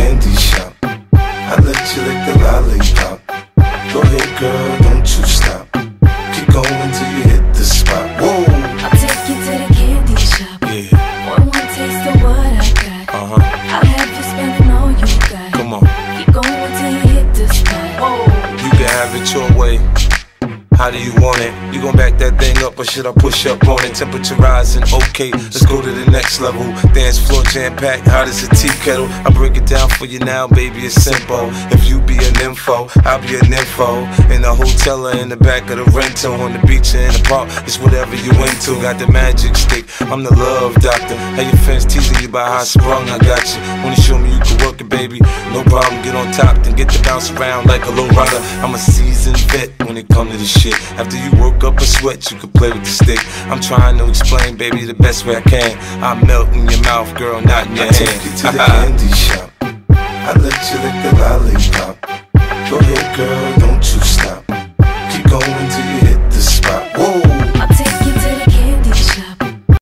candy shop. I let you lick the lollipop. Go ahead, girl, don't you stop. Keep going till you hit the spot. Whoa! I'll take you to the candy shop. Yeah. One taste of what I got. I'll have you spending all you got. Come on. Keep going till you hit the spot. Whoa! You can have it your way. How do you want it? You gon' back that thing up or should I push up on it? Temperature rising, okay, let's go to the next level. Dance floor jam-packed, hot as a tea kettle. I break it down for you now, baby, it's simple. If you be an info, I'll be an info. In the hotel or in the back of the rental, on the beach or in the park, it's whatever you into. Got the magic stick, I'm the love doctor. Hey, your fans teasing you about how I sprung, I got you. Wanna show me you can work it, baby? No problem, get on top, then get to bounce around like a low rider. I'm a seasoned vet when it comes to this shit. After you work up a sweat, you can play with the stick. I'm trying to explain, baby, the best way I can. I melt in your mouth, girl, not in your hand. I take you to the candy shop. I let you lick the lollipop. Go ahead, girl, don't you